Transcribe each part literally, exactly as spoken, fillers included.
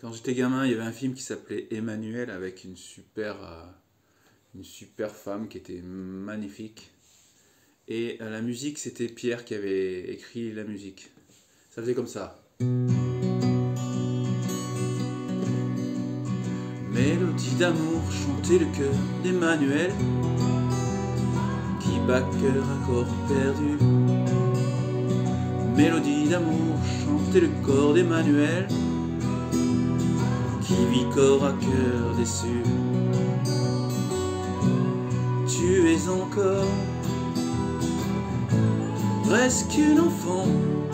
Quand j'étais gamin, il y avait un film qui s'appelait Emmanuel avec une super, euh, une super femme qui était magnifique. Et euh, la musique, c'était Pierre qui avait écrit la musique. Ça faisait comme ça. Mélodie d'amour, chanter le cœur d'Emmanuel, qui bat cœur à corps perdu. Mélodie d'amour, chanter le corps d'Emmanuel, qui vit corps à cœur déçu. Tu es encore presque une enfant,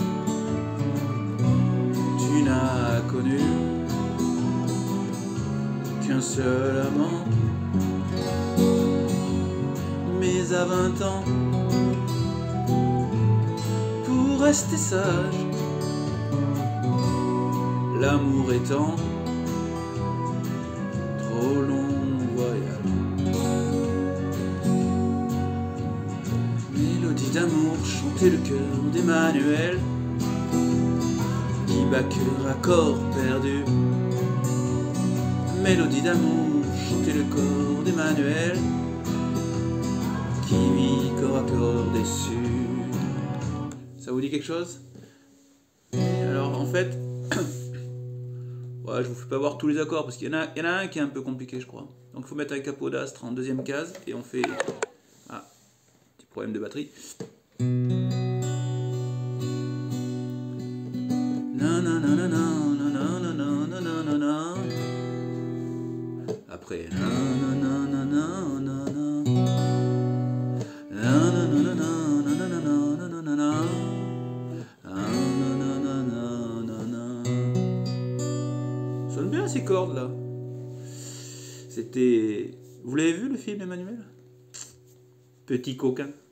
tu n'as connu qu'un seul amant. Mais à vingt ans, pour rester sage, l'amour étant trop long voyage. Mélodie d'amour, chanter le cœur d'Emmanuel, qui bat cœur à corps perdu. Mélodie d'amour, chanter le corps d'Emmanuel, qui vit corps à corps déçu. Ça vous dit quelque chose? Alors en fait, ouais, je vous fais pas voir tous les accords parce qu'il y en a, il y en a un qui est un peu compliqué, je crois. Donc il faut mettre un capot d'astre en deuxième case et on fait. Ah, petit problème de batterie. Après. Sonne bien ces cordes là. C'était. Vous l'avez vu le film Emmanuel? Petit coquin.